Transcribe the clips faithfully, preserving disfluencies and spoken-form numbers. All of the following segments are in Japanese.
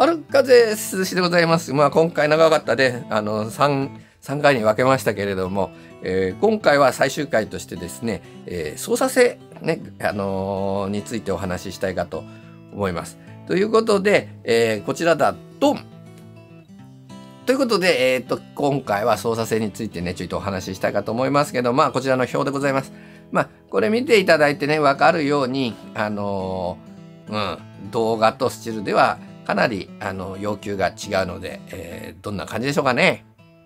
春風涼しでございます。まあ今回長かったで、あの3、さんかいに分けましたけれども、えー、今回は最終回としてですね、えー、操作性、ね、あのー、についてお話ししたいかと思います。ということで、えー、こちらだ、ドンということで、えー、と今回は操作性についてね、ちょっとお話ししたいかと思いますけど、まあこちらの表でございます。まあこれ見ていただいてね、分かるように、あのー、うん、動画とスチールではかなりあの要求が違うので、えー、どんな感じでしょうかね。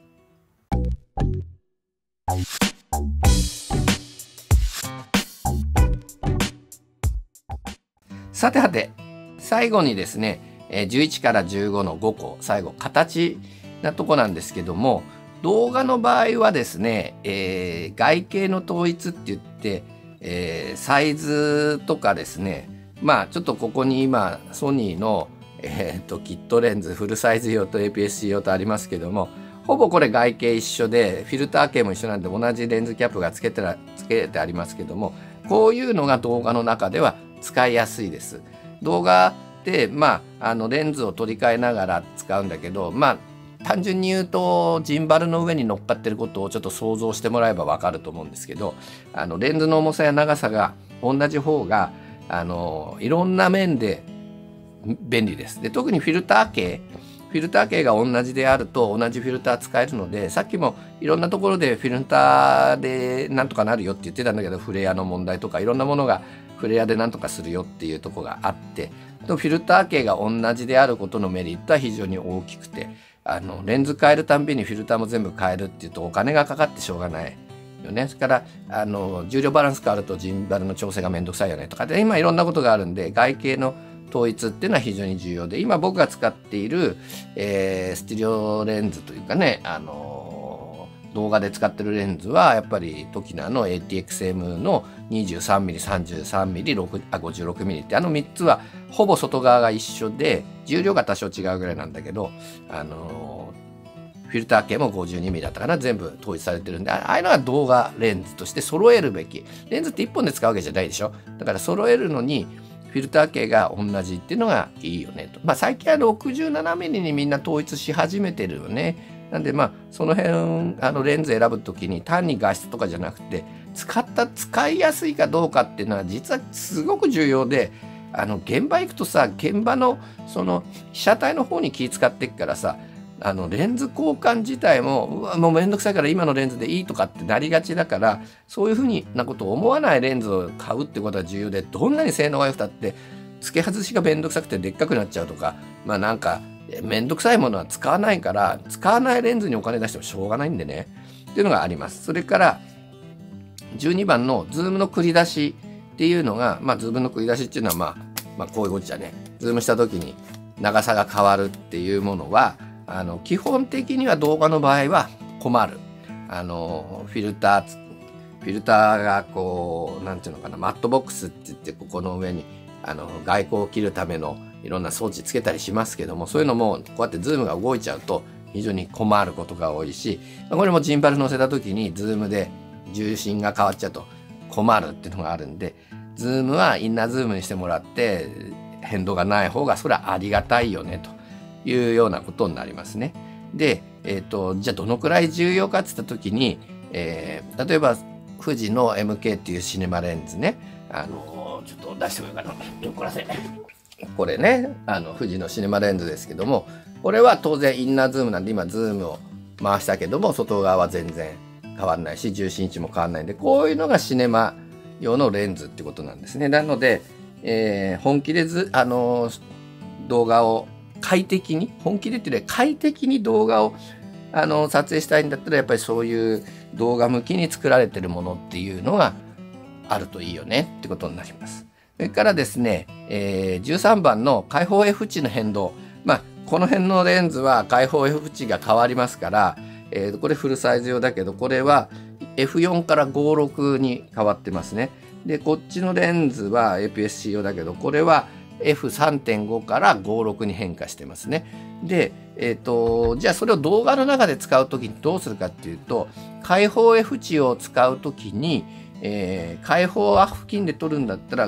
さてはて、最後にですね、じゅういちからじゅうごのごこ、最後形なとこなんですけども、動画の場合はですね、えー、外形の統一って言って、えー、サイズとかですね、まあちょっとここに今ソニーの、えー、とキットレンズフルサイズ用と エーピーエスシー 用とありますけども、ほぼこれ外形一緒でフィルター系も一緒なんで同じレンズキャップがつけてらつけてありますけども、こういうのが動画の中では使いやすいです。動画でまああのレンズを取り替えながら使うんだけど、まあ単純に言うとジンバルの上に乗っかってることをちょっと想像してもらえばわかると思うんですけど、あのレンズの重さや長さが同じ方があのいろんな面で便利です。で、特にフィルター系フィルター系が同じであると同じフィルター使えるので、さっきもいろんなところでフィルターでなんとかなるよって言ってたんだけど、フレアの問題とかいろんなものがフレアでなんとかするよっていうところがあって、フィルター系が同じであることのメリットは非常に大きくて、あのレンズ変えるたんびにフィルターも全部変えるっていうとお金がかかってしょうがないよね。それからあの重量バランス変わるとジンバルの調整がめんどくさいよねとかで、今いろんなことがあるんで外形の統一っていうのは非常に重要で、今僕が使っている、えー、ステレオレンズというかね、あのー、動画で使ってるレンズはやっぱりトキナの エーティーエックスエム の にじゅうさんミリ、さんじゅうさんミリ、あ ごじゅうろくミリ ってあのみっつはほぼ外側が一緒で重量が多少違うぐらいなんだけど、あのー、フィルター系も ごじゅうにミリ だったかな、全部統一されてるんで、ああいうのは動画レンズとして揃えるべき。レンズっていっぽんで使うわけじゃないでしょ。だから揃えるのにフィルター系が同じっていうのがいいよねと。まあ最近は ろくじゅうななミリ にみんな統一し始めてるよね。なんでまあその辺あのレンズ選ぶときに単に画質とかじゃなくて、使った使いやすいかどうかっていうのは実はすごく重要で、あの現場行くとさ、現場のその被写体の方に気使ってっからさ、あのレンズ交換自体もうわもうめんどくさいから今のレンズでいいとかってなりがちだから、そういうふうなことを思わないレンズを買うってことは重要で、どんなに性能が良くたって付け外しがめんどくさくてでっかくなっちゃうとか、まあなんかめんどくさいものは使わないから、使わないレンズにお金出してもしょうがないんでねっていうのがあります。それからじゅうにばんのズームの繰り出しっていうのが、まあズームの繰り出しっていうのはまあまあこういうことじゃね、ズームした時に長さが変わるっていうものはあの基本的には動画の場合は困る。あのフィルターフィルターがこうなんていうのかな、マットボックスって言って、ここの上にあの外光を切るためのいろんな装置つけたりしますけども、そういうのもこうやってズームが動いちゃうと非常に困ることが多いし、これもジンバル乗せた時にズームで重心が変わっちゃうと困るっていうのがあるんで、ズームはインナーズームにしてもらって変動がない方がそれはありがたいよねというようなことになりますね。で、えーと、じゃあどのくらい重要かって言った時に、えー、例えば富士の エムケー っていうシネマレンズね、あのー、ちょっと出してもいいかな、よっこらせ。これね、あの富士のシネマレンズですけども、これは当然インナーズームなんで今ズームを回したけども外側は全然変わんないし重心位置も変わんないんで、こういうのがシネマ用のレンズってことなんですね。なので、えー、本気でず、あのー、動画を快適に本気でっていうより快適に動画をあの撮影したいんだったら、やっぱりそういう動画向きに作られてるものっていうのがあるといいよねってことになります。それからですね、えー、じゅうさんばんの開放 F 値の変動、まあこの辺のレンズは開放 F 値が変わりますから、えー、これフルサイズ用だけど、これは エフよん からごじゅうろくに変わってますね。でこっちのレンズは エーピーエスシー 用だけど、これはエフさんてんご からごじゅうろくに変化してますね。で、えっと、じゃあそれを動画の中で使うときにどうするかっていうと、開放 F 値を使うときに、えー、開放付近で撮るんだったら、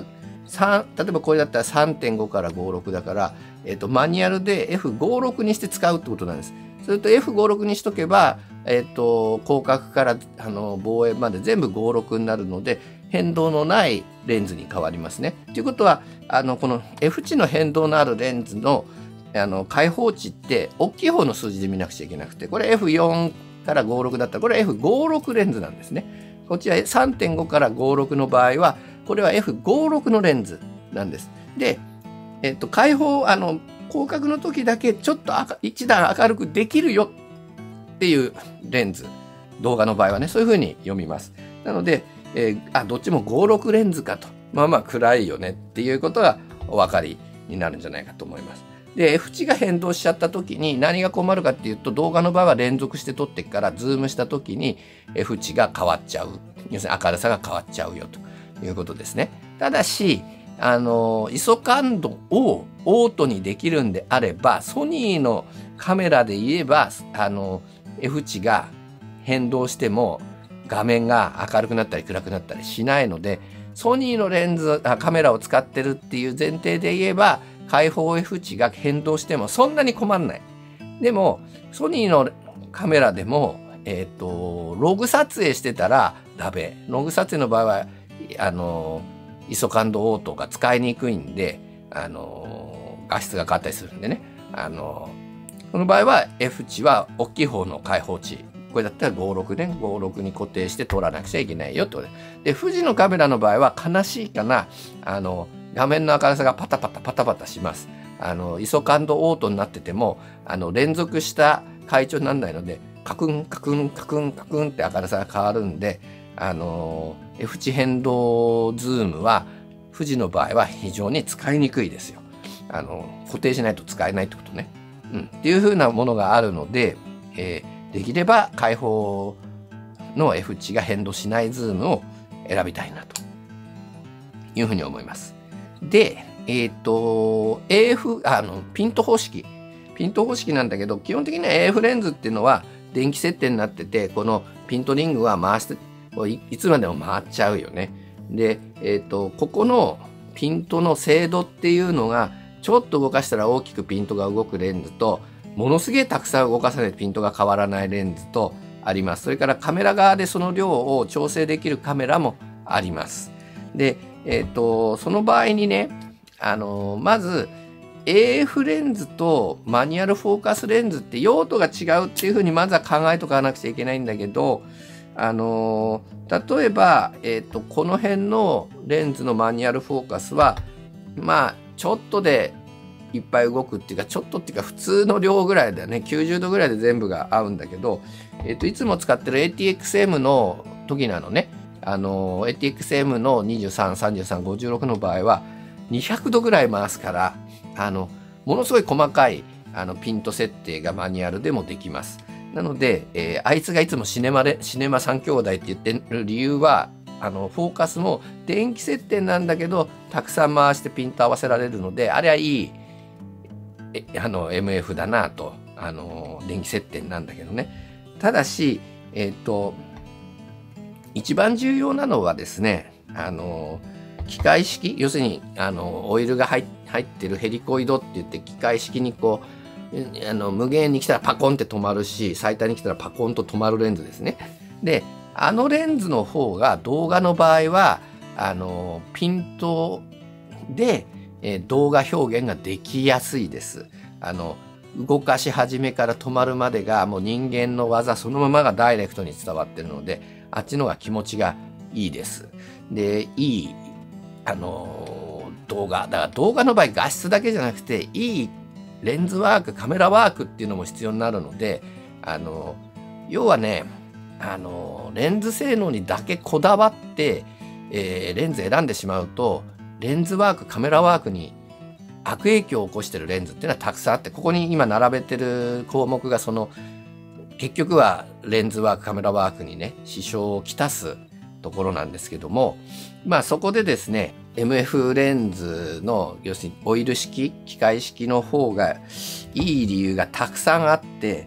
さん例えばこれだったら さんてんご から ごじゅうろくだから、えっと、マニュアルで エフごじゅうろく にして使うってことなんです。それと エフごじゅうろく にしとけば、えっと、広角からあの望遠まで全部ごじゅうろくになるので、変動のないレンズに変わりますね。ということは、あのこの F 値の変動のあるレンズのあの開放値って大きい方の数字で見なくちゃいけなくて、これ エフよん からごじゅうろくだったらこれは エフごじゅうろく レンズなんですね。こちら さんてんご からごじゅうろくの場合はこれは エフごじゅうろく のレンズなんです。で、えっと、開放あの広角の時だけちょっと一段明るくできるよっていうレンズ、動画の場合はねそういうふうに読みます。なので、えー、あどっちもごじゅうろくレンズかと、まあまあ暗いよねっていうことがお分かりになるんじゃないかと思います。で F 値が変動しちゃった時に何が困るかっていうと、動画の場合は連続して撮ってからズームした時に F 値が変わっちゃう、要するに明るさが変わっちゃうよということですね。ただしあの アイエスオ 感度をオートにできるんであれば、ソニーのカメラで言えばあの F 値が変動しても画面が明るくなったり暗くなったりしないので、ソニーのレンズあカメラを使ってるっていう前提で言えば開放 F 値が変動してもそんなに困んない。でもソニーのカメラでも、えーと、ログ撮影してたらダメ。ログ撮影の場合はあの アイエスオ 感度オートが使いにくいんで、あの画質が変わったりするんでね、あのその場合は F 値は大きい方の開放値、これだったらごじゅうろくね、ごじゅうろくに固定して撮らなくちゃいけないよってことで。で、富士のカメラの場合は悲しいかな、あの画面の明るさがパタパタパタパタします。あの アイエスオ 感度オートになっててもあの連続した回調にならないので、カクンカクンカクンカクンって明るさが変わるんで、あの F 値変動ズームは富士の場合は非常に使いにくいですよ。あの固定しないと使えないってことね。うん、っていう風なものがあるので、えー、できれば開放の F 値が変動しないズームを選びたいなというふうに思います。で、えっと、エーエフ、あの、ピント方式。ピント方式なんだけど、基本的には エーエフ レンズっていうのは電気設定になってて、このピントリングは回して、い, いつまでも回っちゃうよね。で、えっと、ここのピントの精度っていうのが、ちょっと動かしたら大きくピントが動くレンズと、ものすげえたくさん動かさないとピントが変わらないレンズとあります。それからカメラ側でその量を調整できるカメラもあります。で、えっと、その場合にね、あの、まず エーエフ レンズとマニュアルフォーカスレンズって用途が違うっていうふうにまずは考えとかなくちゃいけないんだけど、あの、例えば、えっと、この辺のレンズのマニュアルフォーカスは、まあ、ちょっとでいっぱい動くっていうか、ちょっとっていうか普通の量ぐらいだよね。きゅうじゅうどぐらいで全部が合うんだけど、えっと、いつも使ってる エーティーエックスエム の時なのね。あの、エーティーエックスエム のにじゅうさん、さんじゅうさん、ごじゅうろくの場合はにひゃくどぐらい回すから、あの、ものすごい細かいあのピント設定がマニュアルでもできます。なので、えー、あいつがいつもシネマで、シネマさん兄弟って言ってる理由は、あの、フォーカスも電気設定なんだけど、たくさん回してピント合わせられるので、あれはいい、えあの、エムエフ だなと、あの、電気設定なんだけどね。ただし、えっと、一番重要なのはですね、あの、機械式、要するに、あの、オイルが入ってるヘリコイドって言って、機械式にこう、あの、無限に来たらパコンって止まるし、最短に来たらパコンと止まるレンズですね。で、あのレンズの方が動画の場合は、あの、ピントで、えー、動画表現ができやすいです。あの、動かし始めから止まるまでがもう人間の技そのままがダイレクトに伝わってるので、あっちの方が気持ちがいいです。で、いい、あのー、動画。だから動画の場合画質だけじゃなくて、いいレンズワーク、カメラワークっていうのも必要になるので、あのー、要はね、あのー、レンズ性能にだけこだわって、えー、レンズ選んでしまうと、レンズワーク、カメラワークに悪影響を起こしてるレンズっていうのはたくさんあって、ここに今並べてる項目がその、結局はレンズワーク、カメラワークにね、支障をきたすところなんですけども、まあそこでですね、エムエフ レンズの、要するにオイル式、機械式の方がいい理由がたくさんあって、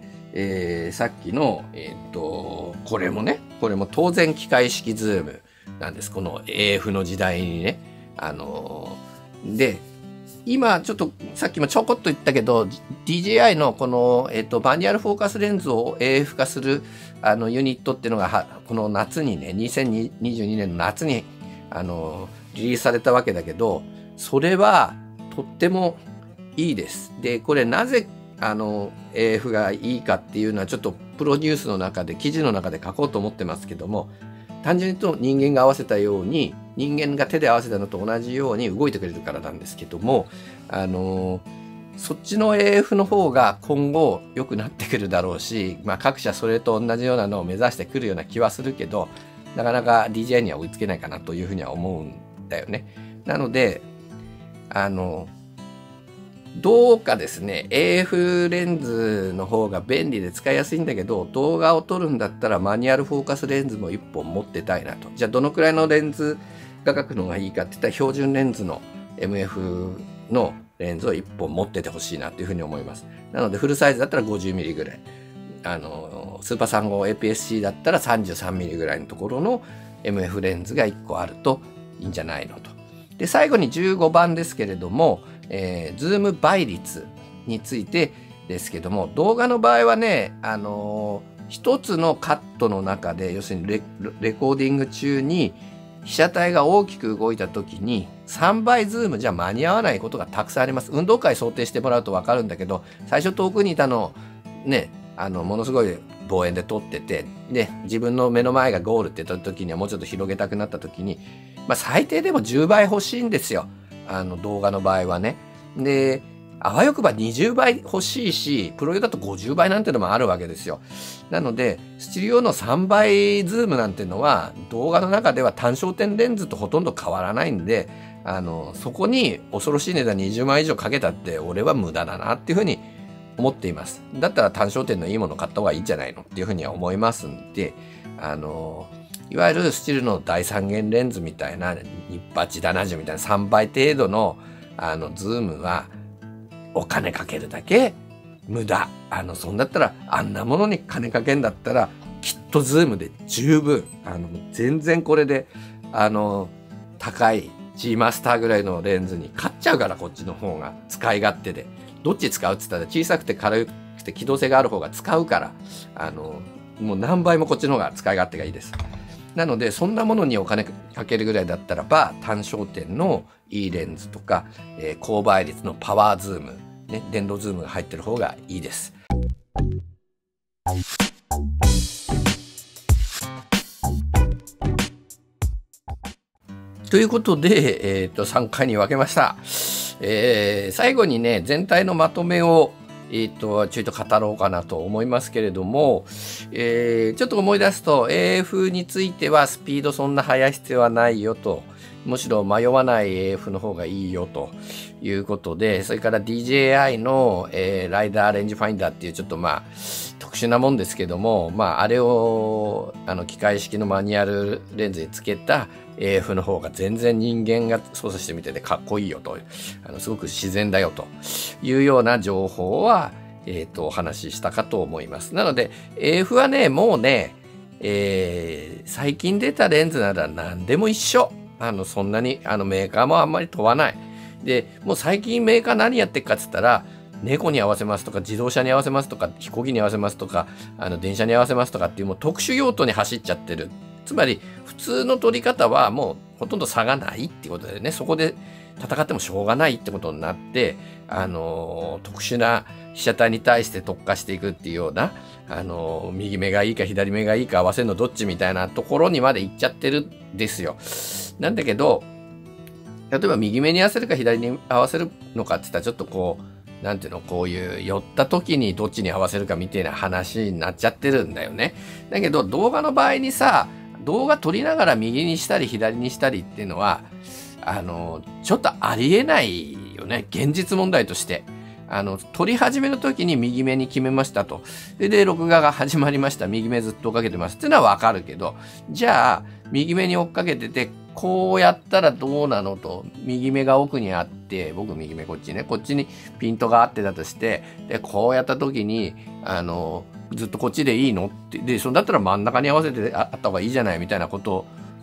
えー、さっきの、えー、っと、これもね、これも当然機械式ズームなんです。この エーエフ の時代にね。 あのー、で、今ちょっとさっきもちょこっと言ったけど ディージェーアイ のこの、えっと、マニュアルフォーカスレンズを エーエフ 化するあのユニットっていうのがはこの夏にねにせんにじゅうにねんの夏にあのリリースされたわけだけど、それはとってもいいです。でこれなぜあの エーエフ がいいかっていうのはちょっとプロデュースの中で記事の中で書こうと思ってますけども、単純に言うと人間が合わせたように人間が手で合わせたのと同じように動いてくれるからなんですけども、あのー、そっちの エーエフ の方が今後良くなってくるだろうし、まあ、各社それと同じようなのを目指してくるような気はするけど、なかなか ディージェーアイ には追いつけないかなというふうには思うんだよね。なのであのどうかですね エーエフ レンズの方が便利で使いやすいんだけど、動画を撮るんだったらマニュアルフォーカスレンズもいっぽん持ってたいなと。じゃあどのくらいのレンズ画角の方がいいかって言ったら標準レンズの エムエフ のレンズをいっぽん持っててほしいなというふうに思います。なのでフルサイズだったら ごじゅうミリ ぐらい、あのスーパーさんじゅうごエーピーエスシー だったら さんじゅうさんミリ ぐらいのところの エムエフ レンズがいっこあるといいんじゃないのと。で最後にじゅうごばんですけれども、えー、ズーム倍率についてですけども、動画の場合はね、あのー、一つのカットの中で、要するに レ, レコーディング中に被写体が大きく動いた時にさんばいズームじゃ間に合わないことがたくさんあります。運動会想定してもらうと分かるんだけど、最初遠くにいたのね、あのものすごい望遠で撮ってて、で自分の目の前がゴールって言った時にはもうちょっと広げたくなった時に、まあ、最低でもじゅうばい欲しいんですよ、あの動画の場合はね。であわよくばにじゅうばい欲しいし、プロ用だとごじゅうばいなんてのもあるわけですよ。なのでスチール用のさんばいズームなんてのは動画の中では単焦点レンズとほとんど変わらないんで、あのそこに恐ろしい値段にじゅうまん以上かけたって俺は無駄だなっていうふうに思っています。だったら単焦点のいいもの買った方がいいんじゃないのっていうふうには思いますんで、あのいわゆるスチールの大三元レンズみたいなニッパチななじゅうみたいなさんばい程度のあのズームはお金かけるだけ無駄。あのそんだったらあんなものに金かけんだったらきっとズームで十分、あの全然これであの高い G マスターぐらいのレンズに買っちゃうから、こっちの方が使い勝手で。どっち使うって言ったら小さくて軽くて機動性がある方が使うから、あのもう何倍もこっちの方が使い勝手がいいです。なのでそんなものにお金かけるぐらいだったらば単焦点のいいレンズとか、えー、高倍率のパワーズーム、ね、電動ズームが入ってる方がいいです。ということで、えー、とさんかいに分けました。えー、最後にね全体のまとめをえっと、ちょいと語ろうかなと思いますけれども、えー、ちょっと思い出すと エーエフ についてはスピードそんな速い必要はないよと、むしろ迷わない エーエフ の方がいいよということで、それから ディージェーアイ の、えー、ライダーレンジファインダーっていうちょっとまあ特殊なもんですけども、まああれをあの機械式のマニュアルレンズにつけた エーエフ の方が全然人間が操作してみててかっこいいよと、あのすごく自然だよというような情報は、えー、とお話ししたかと思います。なので エーエフ はねもうね、えー、最近出たレンズなら何でも一緒。あのそんなにあのメーカーもあんまり問わない。でもう最近メーカー何やってっかっつったら、猫に合わせますとか自動車に合わせますとか飛行機に合わせますとかあの電車に合わせますとかっていうもう特殊用途に走っちゃってる。つまり普通の撮り方はもうほとんど差がないってことでね、そこで戦ってもしょうがないってことになって、あのー、特殊な被写体に対して特化していくっていうような、あのー、右目がいいか左目がいいか合わせるのどっちみたいなところにまで行っちゃってるんですよ。なんだけど例えば右目に合わせるか左に合わせるのかって言ったらちょっとこうなんていうの、こういう寄った時にどっちに合わせるかみたいな話になっちゃってるんだよね。だけど動画の場合にさ、動画撮りながら右にしたり左にしたりっていうのはあのちょっとありえないよね、現実問題として。あの撮り始めの時に右目に決めましたと。で、で録画が始まりました。右目ずっと追っかけてますっていうのはわかるけど、じゃあ右目に追っかけててこうやったらどうなのと、右目が奥にあって、僕右目こっちね、こっちにピントがあってたとして、でこうやった時にあのずっとこっちでいいのって、でそれだったら真ん中に合わせてあった方がいいじゃないみたいなこと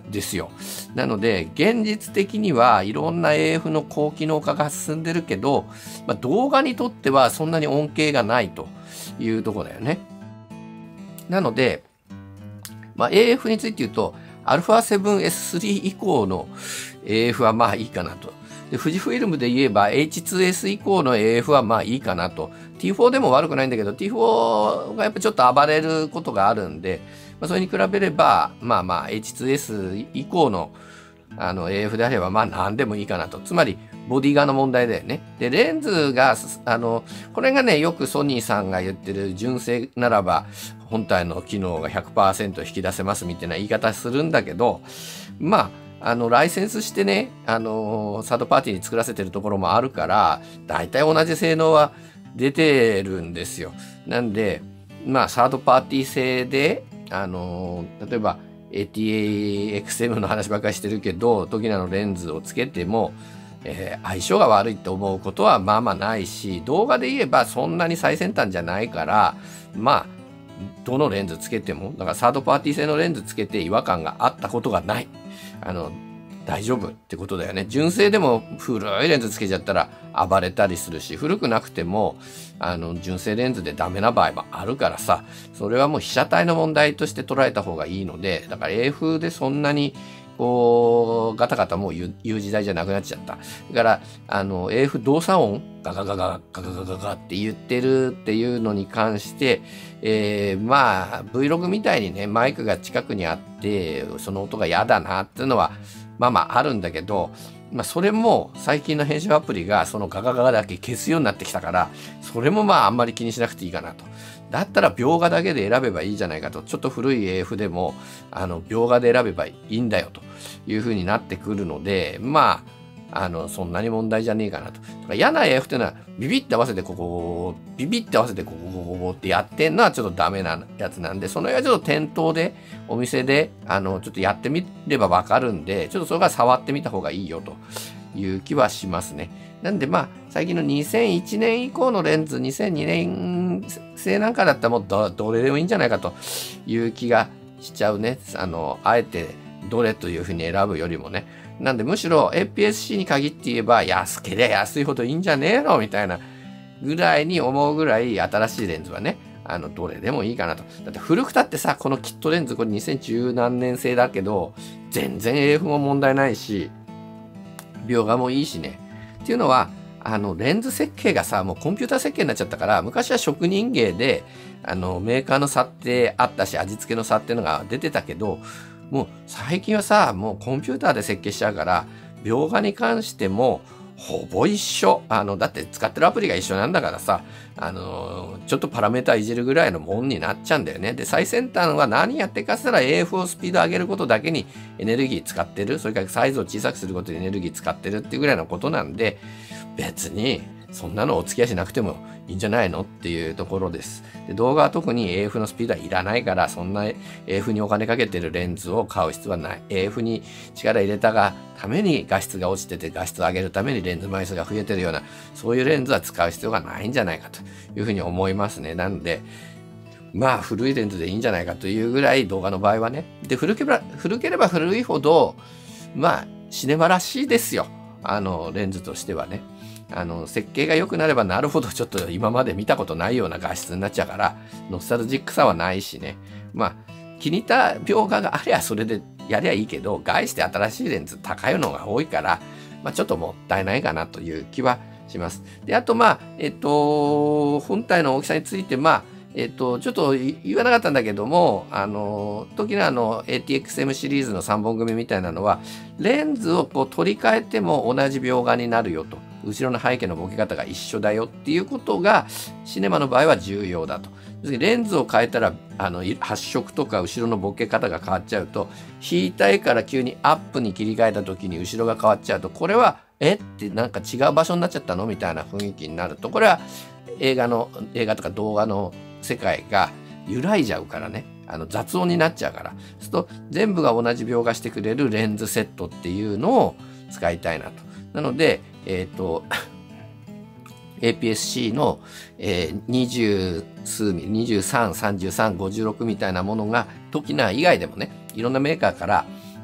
ですよ。なので、現実的にはいろんな エーエフ の高機能化が進んでるけど、まあ、動画にとってはそんなに恩恵がないというところだよね。なので、まあ、エーエフ について言うと、アルファセブンエススリー 以降の エーエフ はまあいいかなと。で、富士フイルムで言えば エイチツーエス 以降の エーエフ はまあいいかなと。ティーフォー でも悪くないんだけど、ティーフォー がやっぱちょっと暴れることがあるんで、まあ、それに比べれば、まあまあ エイチツーエス 以降のあの エーエフ であればまあ何でもいいかなと。つまり、ボディ側の問題だよね。で、レンズが、あの、これがね、よくソニーさんが言ってる純正ならば、本体の機能が ひゃくパーセント 引き出せますみたいな言い方するんだけど、まあ、あの、ライセンスしてね、あの、サードパーティーに作らせてるところもあるから、大体同じ性能は出てるんですよ。なんで、まあ、サードパーティー製で、あの、例えば、エーティーエーエックスエム の話ばっかりしてるけど、トキナのレンズをつけても、えー、相性が悪いって思うことはまあまあないし、動画で言えばそんなに最先端じゃないから、まあ、どのレンズつけても、だからサードパーティー製のレンズつけて違和感があったことがない。あの、大丈夫ってことだよね。純正でも古いレンズつけちゃったら暴れたりするし、古くなくても、あの、純正レンズでダメな場合もあるからさ、それはもう被写体の問題として捉えた方がいいので、だから エーエフ でそんなに、こう、ガタガタもう言う言う時代じゃなくなっちゃった。だから、あの、エーエフ 動作音、ガガガガガガガガガって言ってるっていうのに関して、えー、まあ、Vlog みたいにね、マイクが近くにあって、その音が嫌だなっていうのは、まあまああるんだけど、まあそれも最近の編集アプリがそのガガガガだけ消すようになってきたから、それもまああんまり気にしなくていいかなと。だったら描画だけで選べばいいじゃないかと。ちょっと古い エーエフ でも、あの、描画で選べばいいんだよというふうになってくるので、まあ、あの、そんなに問題じゃねえかなと。だから嫌な エーエフ っていうのは、ビビって合わせてここ、ビビって合わせてここ、ここ、ここってやってんのはちょっとダメなやつなんで、その辺はちょっと店頭で、お店で、あの、ちょっとやってみればわかるんで、ちょっとそれから触ってみた方がいいよという気はしますね。なんでまあ、最近のにせんいちねん以降のレンズ、にせんにねん製なんかだったらもう ど, どれでもいいんじゃないかという気がしちゃうね。あの、あえてどれというふうに選ぶよりもね。なんでむしろ エーピーエスシー に限って言えば安ければ安いほどいいんじゃねえのみたいなぐらいに思うぐらい新しいレンズはね、あの、どれでもいいかなと。だって古くたってさ、このキットレンズこれにせんじゅう何年製だけど、全然 エーエフ も問題ないし、描画もいいしね。っていうのは、あの、レンズ設計がさ、もうコンピューター設計になっちゃったから、昔は職人芸で、あの、メーカーの差ってあったし、味付けの差っていうのが出てたけど、もう最近はさ、もうコンピューターで設計しちゃうから、描画に関しても、ほぼ一緒。あの、だって使ってるアプリが一緒なんだからさ、あの、ちょっとパラメータいじるぐらいのもんになっちゃうんだよね。で、最先端は何やってかしたら エーエフ をスピード上げることだけにエネルギー使ってる。それからサイズを小さくすることでエネルギー使ってるっていうぐらいのことなんで、別にそんなのお付き合いしなくてもいいんじゃないのっていうところです。で、動画は特に エーエフ のスピードはいらないから、そんな エーエフ にお金かけてるレンズを買う必要はない。エーエフ に力入れたがために画質が落ちてて画質を上げるためにレンズ枚数が増えてるような、そういうレンズは使う必要がないんじゃないかというふうに思いますね。なので、まあ古いレンズでいいんじゃないかというぐらい動画の場合はね。で、古ければ、古ければ古いほど、まあシネマらしいですよ。あの、レンズとしてはね。あの、設計が良くなればなるほどちょっと今まで見たことないような画質になっちゃうから、ノスタルジックさはないしね。まあ、気に入った描画がありゃそれでやりゃいいけど、概して新しいレンズ高いのが多いから、まあちょっともったいないかなという気はします。で、あとまあ、えっと、本体の大きさについて、まあ、えっと、ちょっと言わなかったんだけども、あの、時のあの エーティーエックスエム シリーズのさんぼん組みたいなのは、レンズをこう取り替えても同じ描画になるよと。後ろの背景のボケ方が一緒だよっていうことが、シネマの場合は重要だと。レンズを変えたら、あの、発色とか後ろのボケ方が変わっちゃうと、引いた絵から急にアップに切り替えた時に後ろが変わっちゃうと、これは、えってなんか違う場所になっちゃったのみたいな雰囲気になると、これは映画の、映画とか動画の世界が揺らいじゃうからね。あの雑音になっちゃうから。そうすると全部が同じ描画してくれるレンズセットっていうのを使いたいなと。なので、えっと、エーピーエスシー の、えー、にじゅう数ミリ、にじゅうさん、さんじゅうさん、ごじゅうろくみたいなものが、トキナ以外でもね、いろんなメーカーから、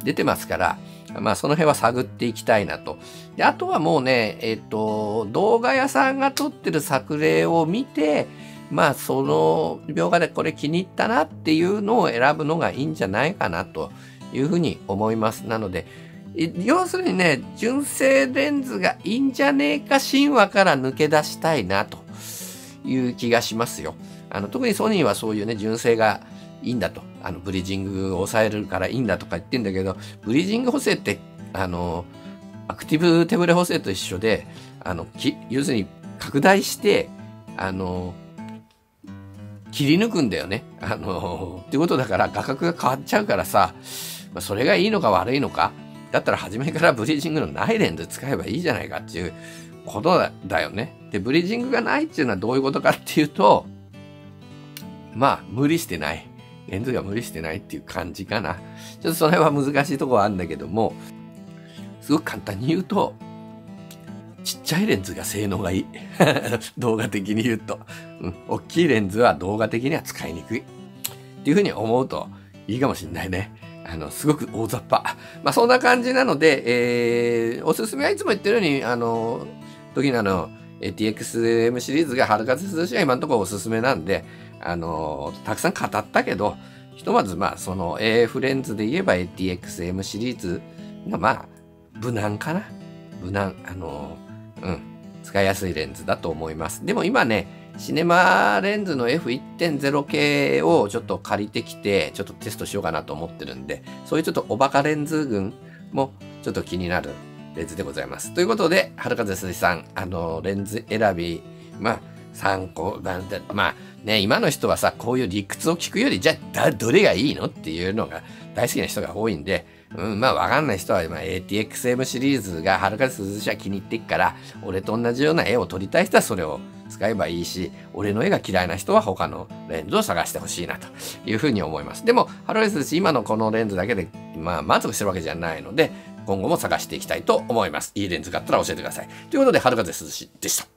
出てますから、まあその辺は探っていきたいなと。で、あとはもうね、えっと、動画屋さんが撮ってる作例を見て、まあその描画でこれ気に入ったなっていうのを選ぶのがいいんじゃないかなというふうに思います。なので、要するにね、純正レンズがいいんじゃねえか神話から抜け出したいなという気がしますよ。あの、特にソニーはそういうね、純正がいいんだと。あの、ブリージングを抑えるからいいんだとか言ってんだけど、ブリージング補正って、あの、アクティブ手ブレ補正と一緒で、あの、き、要するに拡大して、あの、切り抜くんだよね。あの、ってことだから画角が変わっちゃうからさ、まあ、それがいいのか悪いのか。だったら初めからブリージングのないレンズ使えばいいじゃないかっていうことだよね。で、ブリージングがないっていうのはどういうことかっていうと、まあ、無理してない。レンズが無理してないっていう感じかな。ちょっとその辺は難しいところはあるんだけども、すごく簡単に言うと、ちっちゃいレンズが性能がいい。動画的に言うと、うん。大きいレンズは動画的には使いにくい。っていうふうに思うといいかもしれないね。あの、すごく大雑把。まあ、そんな感じなので、えー、おすすめはいつも言ってるように、あの、時なの エーティーエックスエム シリーズが春風涼しは今のところおすすめなんで、あの、たくさん語ったけど、ひとまずまあ、その エーエフ レンズで言えば エーティーエックスエム シリーズがまあ、無難かな。無難。あの、うん。使いやすいレンズだと思います。でも今ね、シネマレンズの エフいってんゼロ 系をちょっと借りてきて、ちょっとテストしようかなと思ってるんで、そういうちょっとおバカレンズ群もちょっと気になるレンズでございます。ということで、春風鈴さん、あの、レンズ選び、まあ、参考なんで、まあね、今の人はさ、こういう理屈を聞くより、じゃあ、どれがいいのっていうのが大好きな人が多いんで、うん、まあわかんない人は、まあ、エーティーエックスエム シリーズが春風涼しは気に入ってっから、俺と同じような絵を撮りたい人はそれを使えばいいし、俺の絵が嫌いな人は他のレンズを探してほしいなというふうに思います。でも、春風涼し今のこのレンズだけで、まあ満足してるわけじゃないので、今後も探していきたいと思います。いいレンズがあったら教えてください。ということで、春風涼しでした。